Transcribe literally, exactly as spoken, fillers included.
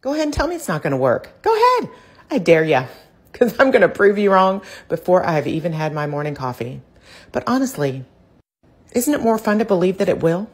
Go ahead and tell me it's not going to work. Go ahead. I dare ya, because I'm going to prove you wrong before I've even had my morning coffee. But honestly, isn't it more fun to believe that it will?